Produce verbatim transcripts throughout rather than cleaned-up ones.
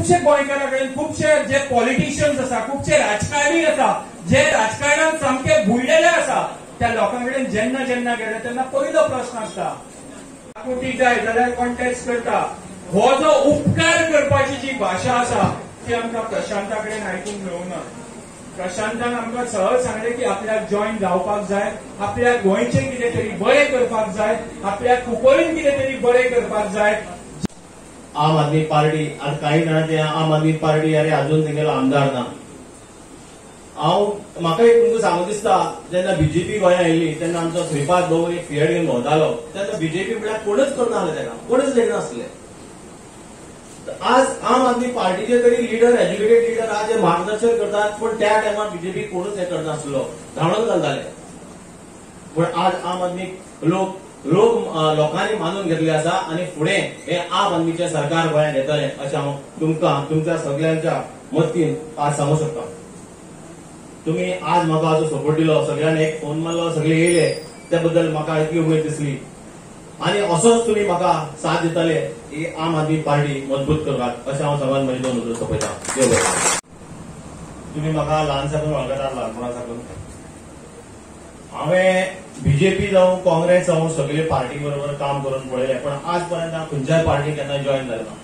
खुबशे गोंयकारा कडेन खुबशे जे पॉलिटिशियन्स आसा खुबशे राजकारणी आसा जे राजकारणात सामके बुडलेले आसा त्या लोकांकडेन जेन्ना जेन्ना गेले तेन्ना पयलो प्रश्न आसता कोटी जाय जाल्यार कॉन्टेस्ट करता। हो जो उपकार करपाची जी भाशा आसा ती आमकां प्रशांता कडेन आयकूंक मेळूना। प्रशांतान आमकां सहज सांगलें की आपल्याक जॉयन जावपाक जाय, आपल्या गोंयचें कितें तरी बरें करपाक जाय, आपल्या कुंकळीन कितें तरी बरें करपाक जाय। आम आदमी पार्टी आज काही जाणांचे आम आदमी पार्टी अरे अजून तेंगेलो आमदार ना। हांव म्हाका एक तुमकां सांगूं दिसता जेन्ना बीजेपी गोंयांत आयिल्ली तेन्ना आमचो श्रीपाद भाऊ एक फियड घेवन भोंवतालो तेन्ना बीजेपी म्हळ्यार कोणूच करनासलें तेका, कोणूच लेखनासलें। आज आम आदमी पार्टीचे तरी लिडर एज्युकेटेड लिडर आज जे मार्गदर्शन करतात पण त्या टायमार बीजेपी कोणूच हे करनासलो, धांवडत घालताले। पण आज आम आदमी लोक लोक लोकांनी मानून घेतले आसा आनी फुडें हे आम आदमीचे सरकार गोंयांत येतले अशें हांव तुमकां तुमच्या सगळ्यांच्या मतीन आज सांगूं शकता। तुम्ही आज म्हाका हाजो सपोर्ट दिलो, सगळ्यांनी एक फोन मारलो, सगळे येयले, त्या बद्दल म्हाका इतली उमेद दिसली आणि असोच तुम्ही म्हाका साथ दितले ही आम आदमी पार्टी मजबूत करतात अशें हांव सगळ्यांत म्हजे दोन उतर सोंपयता। देव बरें। तुम्ही म्हाका ल्हान साकून वळखतात, ल्हानपणा साकून हांवें बीजेपी जावं काँग्रेस जावं सगळे पार्टी बरोबर काम करून पळयलें पण आज पर्यंत हांव खंयच्याय पार्टीक केन्ना जॉयन जालो ना।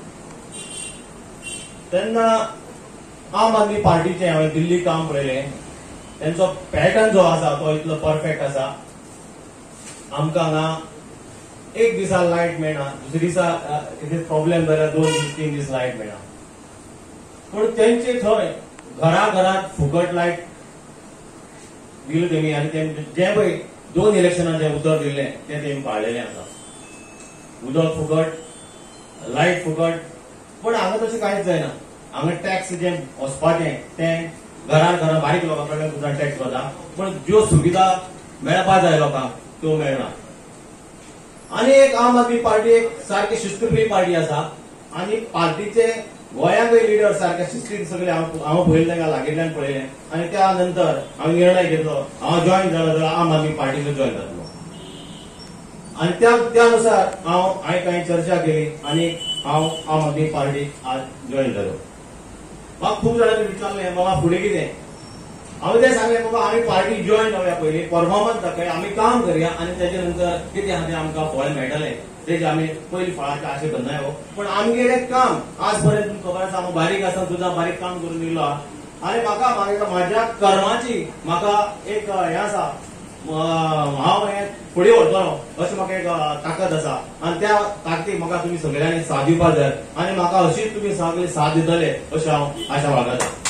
तेन्ना आम आदमी पार्टीचें हांवें दिल्ली काम पळयलें, तेंचो पॅटर्न जो आसा तो इतलो परफेक्ट आसा। आमकां हांगा एक दिसा लायट मेळना, दुसरे दिसा कितें प्रॉब्लेम जाल्यार दोन दीस तीन दीस लायट मेळना, पूण तेंचे थंय घरा घरात फुकट लायट दिली तेमी आनी जे पळय दोन इलेक्शनाचें उतर दिल्लें तें तेमी पाळलेलें आसा। उदक फुकट, लायट फुकट, पण हांगा तशें कांयच जायना। हांगा टॅक्स जे वचपाचें तें घरान घरान बारीक लोकां कडल्यान सुद्दां टॅक्स वता, पण ज्यो सुविधा मेळपा जाय लोकांक त्यो मेळना। आनी एक आम आदमी पार्टी एक सारकी शिस्तप्रिय पार्टी आसा आनी पार्टीचे गोंयांतय लिडर सारके शिस्तीन सगळे हांव पळयलें तेका लागींतल्यान पळयलें आनी त्या नंतर हांवें निर्णय घेतलो हांव जॉयन जालो जाल्यार आम आदमी पार्टीचो जॉयन जातलो। आनी त्या त्या नुसार हांव हांवें कांय चर्चा केली आनी हांव आम आदमी पार्टीक आज जॉयन जालो। म्हाका खूब जाणांनी विचारलें बाबा फुडें कितें, हांवें तें सांगलें बाबा आमी पार्टी जॉयन जावया, पयलीं परफॉर्मन्स दाखया, आमी काम करया आनी तेजे नंतर कितें आहा तें आमकां फळ मेळटलें तेजे आमी पयलीं फळाचे आशे करनाय हो। पण आमगेलें काम आज पर्यंत तुमकां खबर आसा हांव बारीक आसा सुद्दां बारीक काम करून दिलो आनी म्हाका म्हाज्या कर्माची म्हाका एक हें आसा, हांव हें फुडें व्हरतलो अशें म्हाका एक ताकद आसा आनी त्या ताकदीक म्हाका तुमी सगळ्यांनी साथ दिवपाक जाय आनी म्हाका अशीच तुमी सगळे साथ दितले अशें हांव आशा बाळगतां।